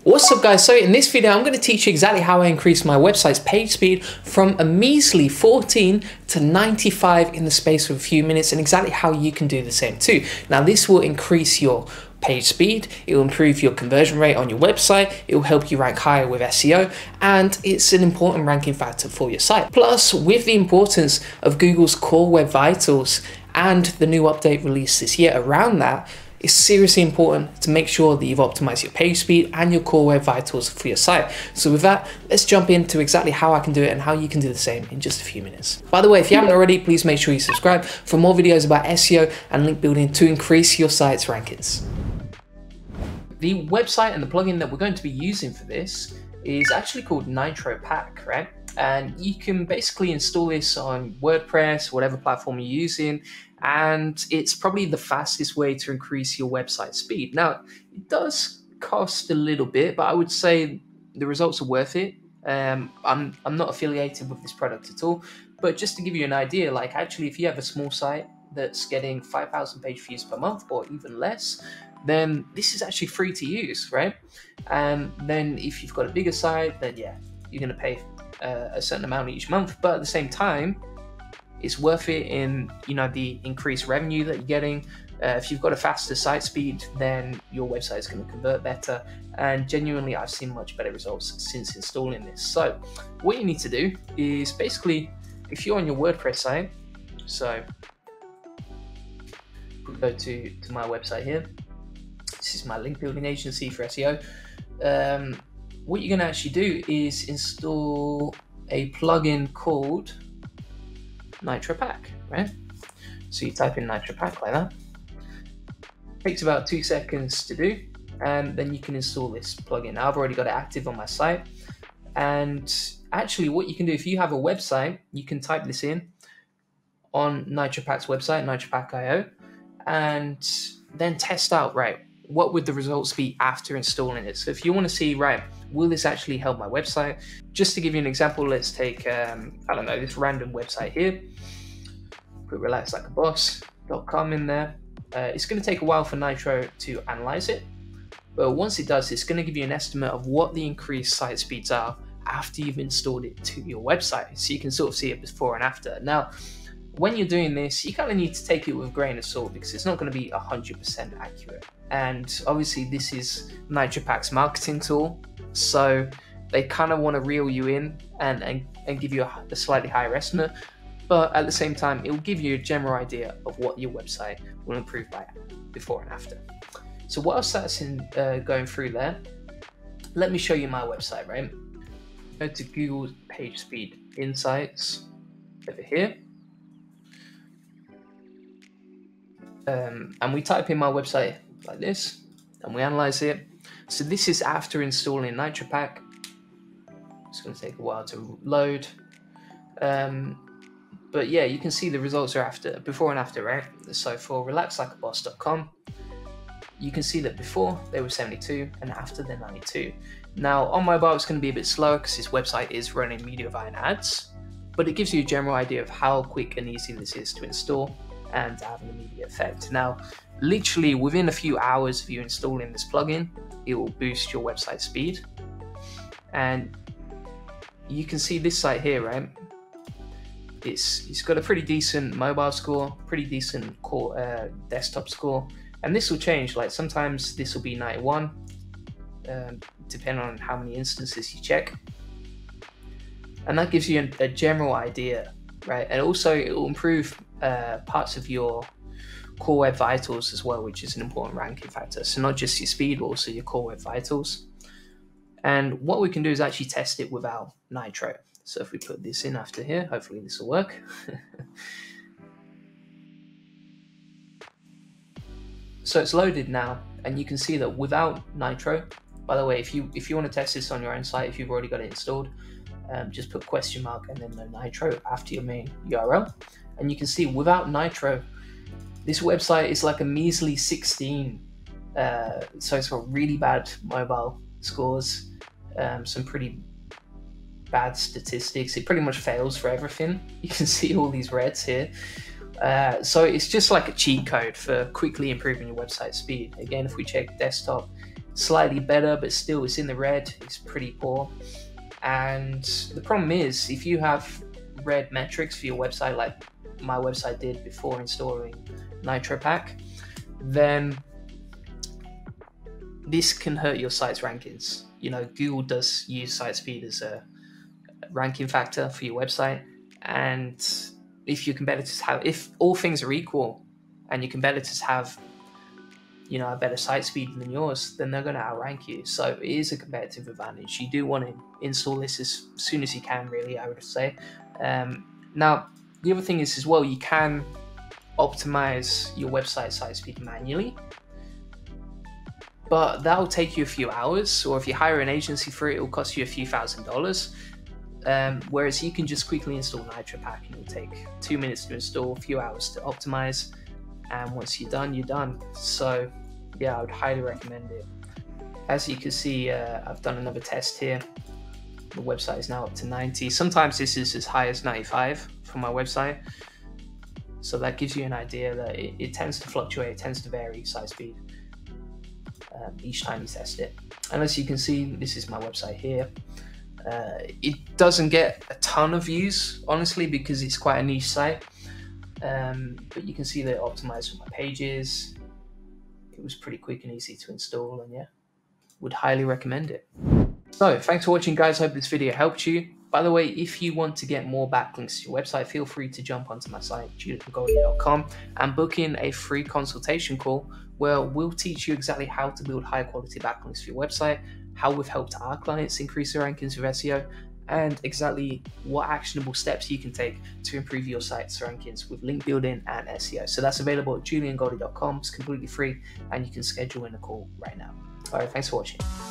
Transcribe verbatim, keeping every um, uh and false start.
What's up guys, so in this video I'm going to teach you exactly how I increase my website's page speed from a measly fourteen to ninety-five in the space of a few minutes, and exactly how you can do the same too. Now this will increase your page speed, it will improve your conversion rate on your website, it will help you rank higher with S E O, and it's an important ranking factor for your site. Plus, with the importance of Google's Core Web Vitals and the new update released this year around that, it's seriously important to make sure that you've optimized your page speed and your core web vitals for your site. So with that, let's jump into exactly how I can do it and how you can do the same in just a few minutes. By the way, if you haven't already, please make sure you subscribe for more videos about S E O and link building to increase your site's rankings. The website and the plugin that we're going to be using for this is actually called Nitro Pack, right? And you can basically install this on WordPress, whatever platform you're using, and it's probably the fastest way to increase your website speed. Now, it does cost a little bit, but I would say the results are worth it. Um, I'm, I'm not affiliated with this product at all, but just to give you an idea, like actually if you have a small site that's getting five thousand page views per month or even less, then this is actually free to use, right? And then if you've got a bigger site, then yeah, you're gonna pay uh, a certain amount each month, but at the same time, it's worth it in, you know, the increased revenue that you're getting. Uh, if you've got a faster site speed, then your website is going to convert better. And genuinely, I've seen much better results since installing this. So what you need to do is basically, if you're on your WordPress site, so we'll go to, to my website here. This is my link building agency for S E O. Um, what you're going to actually do is install a plugin called Nitro Pack, right? So you type in Nitro Pack like that. It takes about two seconds to do, and then you can install this plugin. Now, I've already got it active on my site, and actually what you can do, if you have a website, you can type this in on Nitro Pack's website, nitro pack dot i o, and then test out, right, what would the results be after installing it. So if you want to see, right, will this actually help my website? Just to give you an example, let's take, um, I don't know, this random website here. Put relax like a boss dot com in there. Uh, it's going to take a while for Nitro to analyze it, but once it does, it's going to give you an estimate of what the increased site speeds are after you've installed it to your website. So you can sort of see it before and after. Now, when you're doing this, you kind of need to take it with a grain of salt because it's not going to be one hundred percent accurate. And obviously this is Nitro Pack's marketing tool, so they kind of want to reel you in and, and, and give you a, a slightly higher estimate, but at the same time, it will give you a general idea of what your website will improve by before and after. So whilst that's in, uh, going through there, let me show you my website, right? Go to Google Page Speed Insights over here. Um, and we type in my website like this, and we analyze it. So this is after installing Nitro Pack. It's going to take a while to load. Um, but yeah, you can see the results are after, before and after, right? So for relax like a boss dot com, you can see that before they were seventy-two and after they're ninety-two. Now on mobile, it's going to be a bit slower because this website is running media via ads, but it gives you a general idea of how quick and easy this is to install and have an immediate effect. Now, literally within a few hours of you installing this plugin, it will boost your website speed. And you can see this site here, right? It's it's got a pretty decent mobile score, pretty decent core, uh, desktop score, and this will change. Like sometimes this will be ninety-one, um, depending on how many instances you check, and that gives you a, a general idea, right? And also it will improve uh, parts of your core web vitals as well, which is an important ranking factor. So not just your speed, but also your core web vitals. And what we can do is actually test it without Nitro. So if we put this in after here, hopefully this will work. So it's loaded now, and you can see that without Nitro, by the way, if you if you want to test this on your own site, if you've already got it installed, um, just put question mark and then the Nitro after your main U R L. And you can see without Nitro, this website is like a measly sixteen. Uh, so it's got really bad mobile scores, um, some pretty bad statistics. It pretty much fails for everything. You can see all these reds here. Uh, so it's just like a cheat code for quickly improving your website speed. Again, if we check desktop, slightly better, but still it's in the red. It's pretty poor. And the problem is, if you have red metrics for your website, like my website did before installing NitroPack, then this can hurt your site's rankings. You know, Google does use site speed as a ranking factor for your website, and if your competitors have, if all things are equal and your competitors have, you know, a better site speed than yours, then they're going to outrank you. So it is a competitive advantage. You do want to install this as soon as you can, really, I would say. Um, now, the other thing is as well, you can optimize your website site speed manually, but that'll take you a few hours, or if you hire an agency for it, it'll cost you a few thousand dollars. Um, whereas you can just quickly install NitroPack, and it'll take two minutes to install, a few hours to optimize, and once you're done, you're done. So yeah, I would highly recommend it. As you can see, uh, I've done another test here. The website is now up to ninety. Sometimes this is as high as ninety-five for my website. So that gives you an idea that it, it tends to fluctuate, it tends to vary site speed um, each time you test it. And as you can see, this is my website here. Uh, it doesn't get a ton of views, honestly, because it's quite a niche site. Um, but you can see that it optimized for my pages. It was pretty quick and easy to install, and yeah, would highly recommend it. So thanks for watching, guys. Hope this video helped you. By the way, if you want to get more backlinks to your website, feel free to jump onto my site, julian goldie dot com, and book in a free consultation call where we'll teach you exactly how to build high quality backlinks for your website, how we've helped our clients increase their rankings with S E O, and exactly what actionable steps you can take to improve your site's rankings with link building and S E O. So that's available at julian goldie dot com. It's completely free, and you can schedule in a call right now. All right, thanks for watching.